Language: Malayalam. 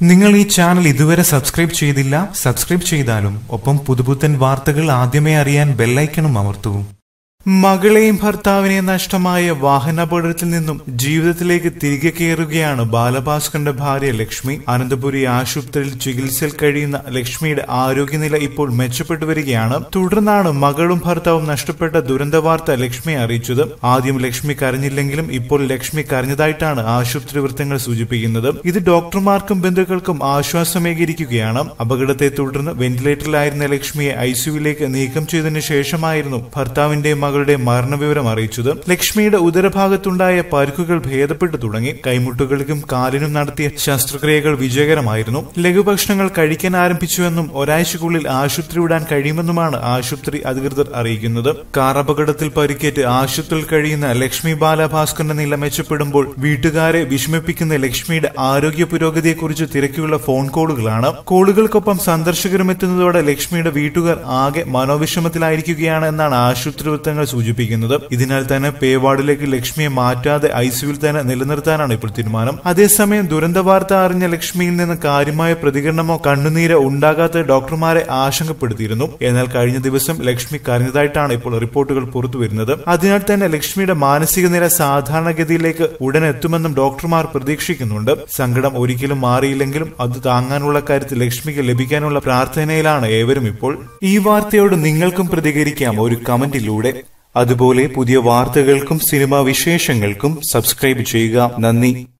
നിങ്ങൾ ഈ ചാനൽ ഇതുവരെ സബ്സ്ക്രൈബ് ചെയ്തില്ല, സബ്സ്ക്രൈബ് ചെയ്താലും ഒപ്പം പുതുപുത്തൻ വാർത്തകൾ ആദ്യമേ അറിയാൻ ബെല്ലൈക്കണും അമർത്തൂ. മകളെയും ഭർത്താവിനെയും നഷ്ടമായ വാഹനാപകടത്തിൽ നിന്നും ജീവിതത്തിലേക്ക് തിരികെ കയറുകയാണ് ബാലഭാസ്കറിന്റെ ഭാര്യ ലക്ഷ്മി. അനന്തപുരി ആശുപത്രിയിൽ ചികിത്സയിൽ കഴിയുന്ന ലക്ഷ്മിയുടെ ആരോഗ്യനില ഇപ്പോൾ മെച്ചപ്പെട്ടു വരികയാണ്. തുടർന്നാണ് മകളും ഭർത്താവും നഷ്ടപ്പെട്ട ദുരന്ത വാർത്ത ലക്ഷ്മിയെ അറിയിച്ചത്. ആദ്യം ലക്ഷ്മി കരഞ്ഞില്ലെങ്കിലും ഇപ്പോൾ ലക്ഷ്മി കരഞ്ഞതായിട്ടാണ് ആശുപത്രി വൃത്തങ്ങൾ സൂചിപ്പിക്കുന്നത്. ഇത് ഡോക്ടർമാർക്കും ബന്ധുക്കൾക്കും ആശ്വാസമേകിയിരിക്കുകയാണ്. അപകടത്തെ തുടർന്ന് വെന്റിലേറ്ററിലായിരുന്ന ലക്ഷ്മിയെ ഐസിയുവിലേക്ക് നീക്കം ചെയ്തതിനു ശേഷമായിരുന്നു ഭർത്താവിന്റെയും മകളുടെ മരണവിവരം അറിയിച്ചത്. ലക്ഷ്മിയുടെ ഉദരഭാഗത്തുണ്ടായ പരിക്കുകൾ ഭേദപ്പെട്ടു തുടങ്ങി. കൈമുട്ടുകൾക്കും കാലിനും നടത്തിയ ശസ്ത്രക്രിയകൾ വിജയകരമായിരുന്നു. ലഘുഭക്ഷണങ്ങൾ കഴിക്കാൻ ആരംഭിച്ചുവെന്നും ഒരാഴ്ചക്കുള്ളിൽ ആശുപത്രി വിടാൻ കഴിയുമെന്നുമാണ് ആശുപത്രി അധികൃതർ അറിയിക്കുന്നത്. കാർ അപകടത്തിൽ പരിക്കേറ്റ് ആശുപത്രിയിൽ കഴിയുന്ന ലക്ഷ്മി ബാലഭാസ്കറിന്റെ നില മെച്ചപ്പെടുമ്പോൾ വീട്ടുകാരെ വിഷമിപ്പിക്കുന്ന ലക്ഷ്മിയുടെ ആരോഗ്യ പുരോഗതിയെക്കുറിച്ച് തിരക്കിയുള്ള ഫോൺ കോളുകളാണ്. കോളുകൾക്കൊപ്പം സന്ദർശകരും എത്തുന്നതോടെ ലക്ഷ്മിയുടെ വീട്ടുകാർ ആകെ മനോവിഷമത്തിലായിരിക്കുകയാണ് എന്നാണ് ആശുപത്രി വൃത്തങ്ങൾ സൂചിപ്പിക്കുന്നത്. ഇതിനാൽ തന്നെ പേ വാർഡിലേക്ക് ലക്ഷ്മിയെ മാറ്റാതെ ഐസിയുവിൽ തന്നെ നിലനിർത്താനാണ് ഇപ്പോൾ തീരുമാനം. അതേസമയം ദുരന്ത വാർത്ത അറിഞ്ഞ ലക്ഷ്മിയിൽ നിന്ന് കാര്യമായ പ്രതികരണമോ കണ്ണുനീരോ ഉണ്ടാകാത്ത ഡോക്ടർമാരെ ആശങ്കപ്പെടുത്തിയിരുന്നു. എന്നാൽ കഴിഞ്ഞ ദിവസം ലക്ഷ്മി കരഞ്ഞതായിട്ടാണ് ഇപ്പോൾ റിപ്പോർട്ടുകൾ പുറത്തുവരുന്നത്. അതിനാൽ തന്നെ ലക്ഷ്മിയുടെ മാനസിക നില സാധാരണഗതിയിലേക്ക് ഉടൻ എത്തുമെന്നും ഡോക്ടർമാർ പ്രതീക്ഷിക്കുന്നുണ്ട്. സങ്കടം ഒരിക്കലും മാറിയില്ലെങ്കിലും അത് താങ്ങാനുള്ള കാര്യത്തിൽ ലക്ഷ്മിക്ക് ലഭിക്കാനുള്ള പ്രാർത്ഥനയിലാണ് ഏവരും ഇപ്പോൾ. ഈ വാർത്തയോട് നിങ്ങൾക്കും പ്രതികരിക്കാം ഒരു കമന്റിലൂടെ. അതുപോലെ പുതിയ വാർത്തകൾക്കും സിനിമാ വിശേഷങ്ങൾക്കും സബ്സ്ക്രൈബ് ചെയ്യുക. നന്ദി.